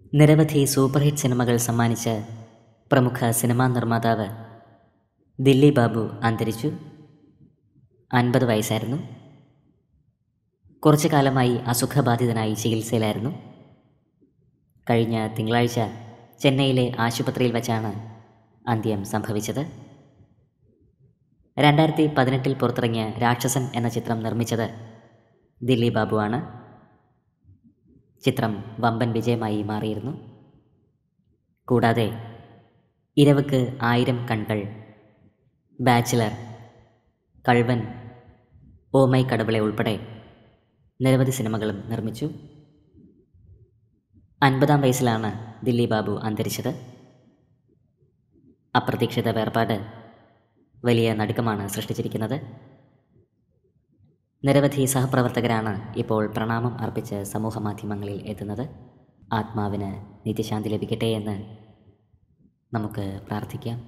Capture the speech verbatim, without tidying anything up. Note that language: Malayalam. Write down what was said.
നിരവധി സൂപ്പർ ഹിറ്റ് സിനിമകൾ സമ്മാനിച്ച പ്രമുഖ സിനിമാ നിർമ്മാതാവ് ദില്ലി ബാബു അന്തരിച്ചു. അൻപത് വയസ്സായിരുന്നു. കുറച്ചു കാലമായി അസുഖബാധിതനായി ചികിത്സയിലായിരുന്നു. കഴിഞ്ഞ തിങ്കളാഴ്ച ചെന്നൈയിലെ ആശുപത്രിയിൽ വച്ചാണ് അന്ത്യം സംഭവിച്ചത്. രണ്ടായിരത്തി പതിനെട്ടിൽ പുറത്തിറങ്ങിയ രാക്ഷസൻ എന്ന ചിത്രം നിർമ്മിച്ചത് ദില്ലി ബാബുവാണ്. ചിത്രം വമ്പൻ വിജയമായി മാറിയിരുന്നു. കൂടാതെ ഇരവുക്ക് ആയിരം കൺകൾ, ബാച്ചിലർ, കൾവൻ, ഓ മൈ കടവിളെ ഉൾപ്പെടെ നിരവധി സിനിമകളും നിർമ്മിച്ചു. അൻപതാം വയസ്സിലാണ് ദില്ലി ബാബു അന്തരിച്ചത്. അപ്രതീക്ഷിത വേർപാട് വലിയ നടുക്കമാണ് സൃഷ്ടിച്ചിരിക്കുന്നത്. നിരവധി സഹപ്രവർത്തകരാണ് ഇപ്പോൾ പ്രണാമം അർപ്പിച്ച് സമൂഹ മാധ്യമങ്ങളിൽ എത്തുന്നത്. ആത്മാവിന് നിത്യശാന്തി ലഭിക്കട്ടെ എന്ന് നമുക്ക് പ്രാർത്ഥിക്കാം.